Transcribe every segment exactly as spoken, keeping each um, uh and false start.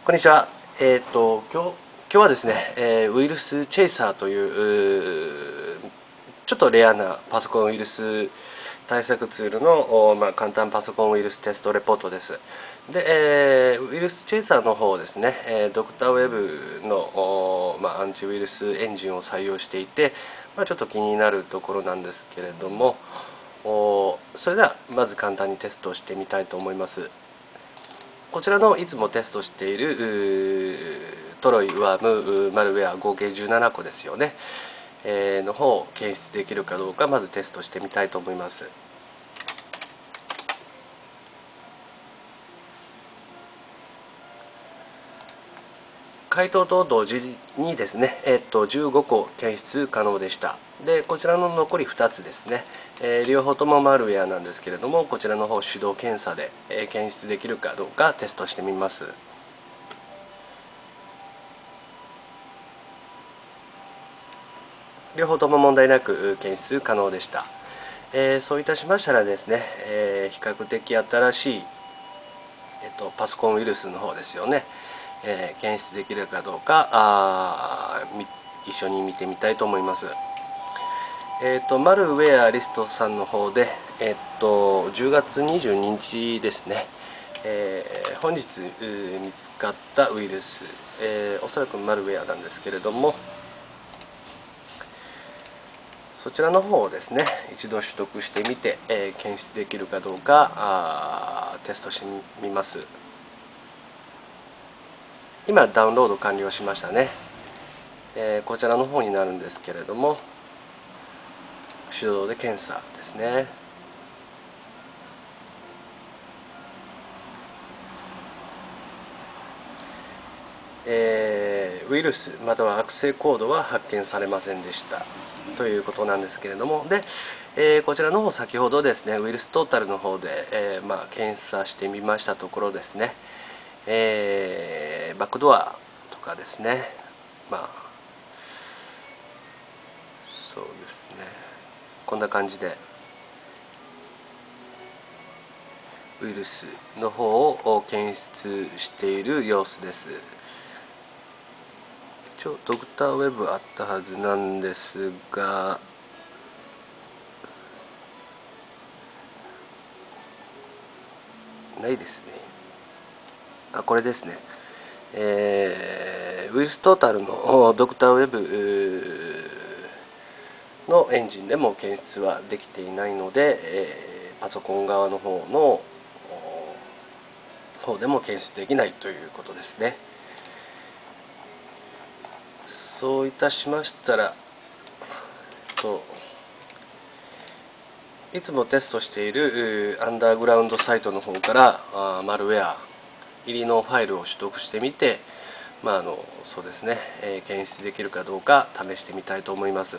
こんにちは。えっ、と今日今日はですね、えーウイルスチェイサーといううちょっとレアなパソコンウイルス対策ツールの、おまあ、簡単パソコンウイルステストレポートです。で、えーウイルスチェイサーの方をですね、えードクターウェブの、おまあ、アンチウイルスエンジンを採用していて、まあ、ちょっと気になるところなんですけれども、おそれではまず簡単にテストをしてみたいと思います。こちらのいつもテストしているトロイ、ワーム、マルウェア合計じゅうななこですよね、えーの方を検出できるかどうかまずテストしてみたいと思います。回答と同時にですね、えっと、じゅうごこ検出可能でした。で、こちらの残りふたつですね、えー両方ともマルウェアなんですけれども、こちらの方手動検査で、えー検出できるかどうかテストしてみます。両方とも問題なく検出可能でした。えーそういたしましたらですね、えー比較的新しい、えっと、パソコンウイルスの方ですよね、えー検出できるかどうかあ一緒に見てみたいと思います。えっと、マルウェアリストさんの方で、えっと、じゅうがつにじゅうににちですね、えー本日見つかったウイルス、えーおそらくマルウェアなんですけれども、そちらの方をですね一度取得してみて、えー検出できるかどうかあテストしてみます。今ダウンロード完了しましたね。えーこちらの方になるんですけれども、手動で検査ですね。えーウイルスまたは悪性コードは発見されませんでしたということなんですけれども、で、えーこちらの方先ほどですねウイルストータルの方で、えーまあ、検査してみましたところですね、えーバックドアとかですね、まあそうですね、こんな感じでウイルスの方を検出している様子です。一応ドクターウェブあったはずなんですが、ないですね。あ、これですね。えーウイルストータルのドクターウェブのエンジンでも検出はできていないので、えーパソコン側の方の方でも検出できないということですね。そういたしましたらといつもテストしているアンダーグラウンドサイトの方からあマルウェア入りのファイルを取得してみて、まああのそうですね、えー検出できるかどうか試してみたいと思います。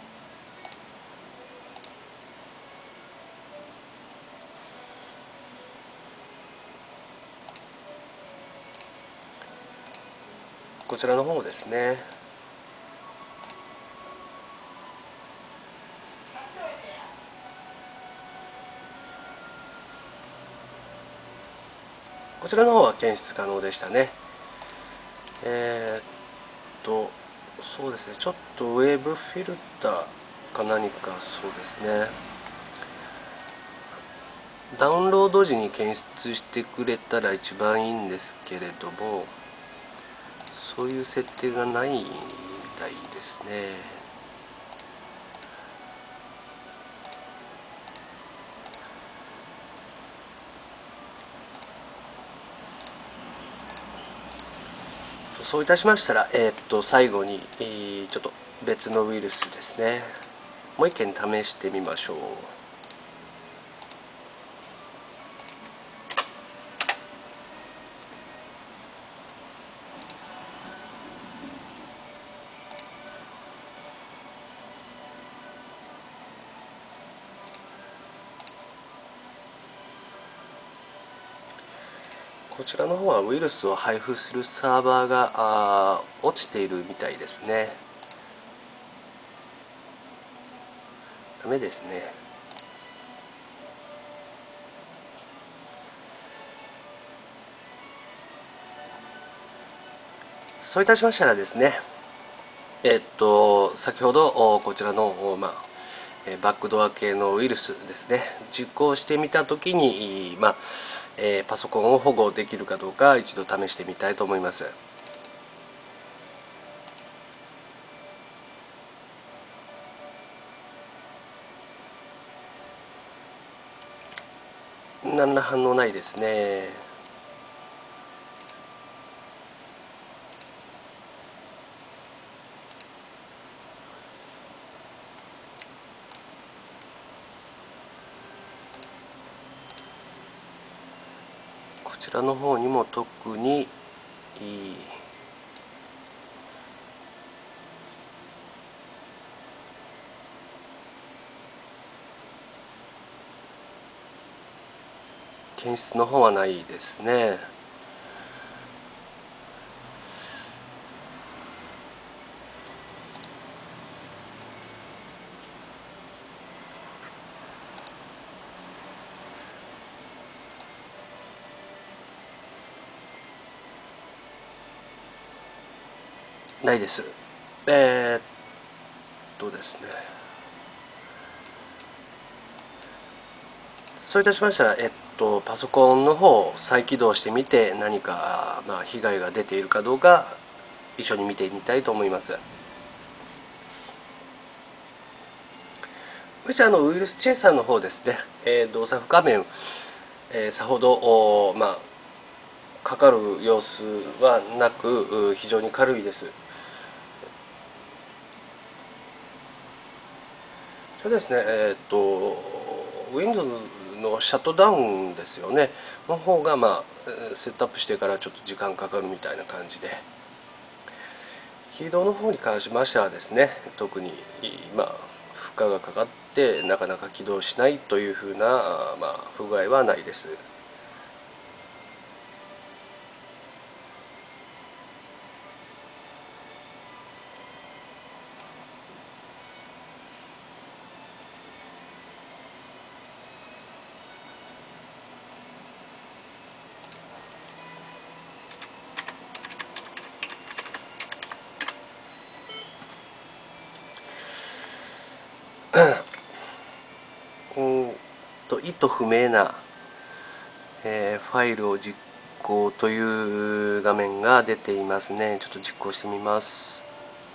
こちらの方ですね。こちらの方は検出可能でしたね。えーっとそうですね、ちょっとウェブフィルターか何か、そうですね、ダウンロード時に検出してくれたら一番いいんですけれども、そういう設定がないみたいですね。そういたしましたら、えーっと最後に、えーちょっと別のウイルスですね、もう一件試してみましょう。こちらの方はウイルスを配布するサーバーがあー落ちているみたいですね。ダメですね。 そういたしましたらですね、えっと先ほどこちらの、まあ、バックドア系のウイルスですね、実行してみたときに、まあえー、パソコンを保護できるかどうか一度試してみたいと思います。何ら反応ないですね。こちらの方にも特に検出の方はないですね。ないです。えー、っとですね。そういたしましたら、えっと、パソコンの方を再起動してみて、何か、まあ、被害が出ているかどうか、一緒に見てみたいと思います。もしあのウイルスチェイサーの方ですね、えー、動作不可面、えー、さほど、まあ、かかる様子はなく、非常に軽いです。そうですね、えっと、Windows のシャットダウンですよね、の方が、まあ、セットアップしてからちょっと時間かかるみたいな感じで、起動の方に関しましてはですね、特に、まあ、負荷がかかってなかなか起動しないというふうな、まあ、不具合はないです。うんと意図不明な、えー、ファイルを実行という画面が出ていますね。ちょっと実行してみます。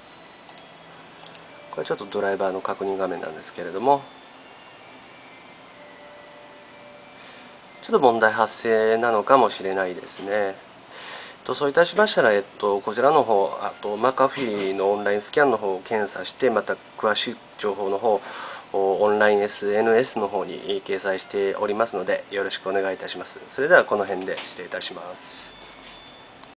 これちょっとドライバーの確認画面なんですけれども、ちょっと問題発生なのかもしれないですね。とそういたしましたら、えっと、こちらの方、あとマカフィーのオンラインスキャンの方を検査して、また詳しい情報の方、オンライン エスエヌエス の方に掲載しておりますので、よろしくお願いいたします。それではこの辺で失礼いたします。